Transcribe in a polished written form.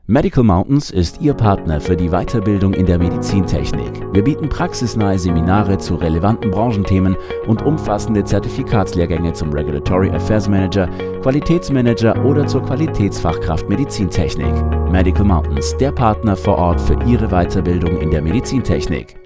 Medical Mountains ist Ihr Partner für die Weiterbildung in der Medizintechnik. Wir bieten praxisnahe Seminare zu relevanten Branchenthemen und umfassende Zertifikatslehrgänge zum Regulatory Affairs Manager, Qualitätsmanager oder zur Qualitätsfachkraft Medizintechnik. Medical Mountains, der Partner vor Ort für Ihre Weiterbildung in der Medizintechnik.